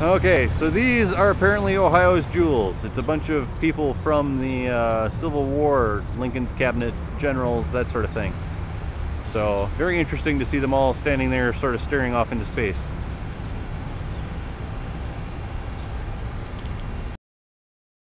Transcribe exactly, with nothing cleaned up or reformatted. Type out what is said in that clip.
Okay, so these are apparently Ohio's jewels. It's a bunch of people from the uh, Civil War, Lincoln's cabinet generals, that sort of thing. So very interesting to see them all standing there sort of staring off into space.